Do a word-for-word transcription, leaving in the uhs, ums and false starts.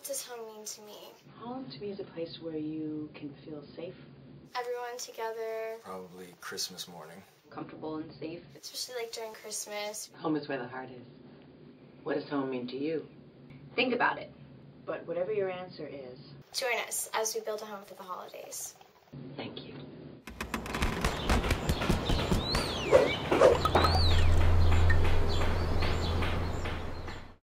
What does home mean to me? Home to me is a place where you can feel safe. Everyone together. Probably Christmas morning. Comfortable and safe. Especially like during Christmas. Home is where the heart is. What does home mean to you? Think about it. But whatever your answer is, Join us as we build a home for the holidays. Thank you.